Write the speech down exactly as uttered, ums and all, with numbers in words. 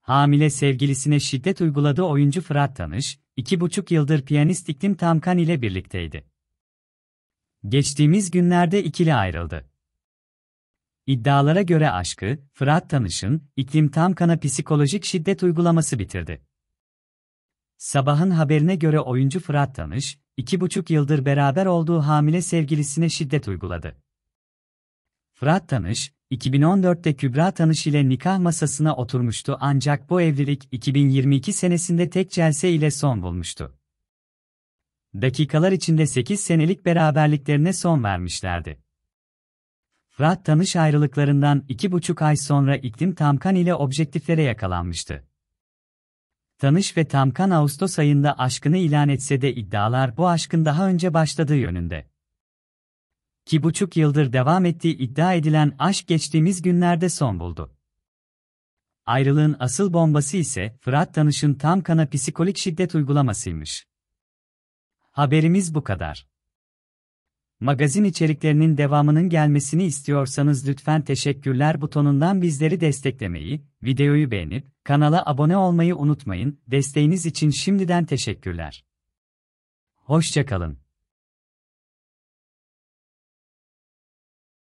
Hamile sevgilisine şiddet uyguladığı oyuncu Fırat Tanış, iki buçuk yıldır piyanist İklim Tamkan ile birlikteydi. Geçtiğimiz günlerde ikili ayrıldı. İddialara göre aşkı, Fırat Tanış'ın, İklim Tamkan'a psikolojik şiddet uygulaması bitirdi. Sabahın haberine göre oyuncu Fırat Tanış, iki buçuk yıldır beraber olduğu hamile sevgilisine şiddet uyguladı. Fırat Tanış, iki bin on dörtte Kübra Tanış ile nikah masasına oturmuştu ancak bu evlilik iki bin yirmi iki senesinde tek celse ile son bulmuştu. Dakikalar içinde sekiz senelik beraberliklerine son vermişlerdi. Fırat Tanış ayrılıklarından iki buçuk ay sonra İklim Tamkan ile objektiflere yakalanmıştı. Tanış ve Tamkan Ağustos ayında aşkını ilan etse de iddialar bu aşkın daha önce başladığı yönünde. İki buçuk yıldır devam ettiği iddia edilen aşk geçtiğimiz günlerde son buldu. Ayrılığın asıl bombası ise Fırat Tanış'ın Tamkan'a psikolojik şiddet uygulamasıymış. Haberimiz bu kadar. Magazin içeriklerinin devamının gelmesini istiyorsanız lütfen teşekkürler butonundan bizleri desteklemeyi, videoyu beğenip kanala abone olmayı unutmayın. Desteğiniz için şimdiden teşekkürler. Hoşça kalın.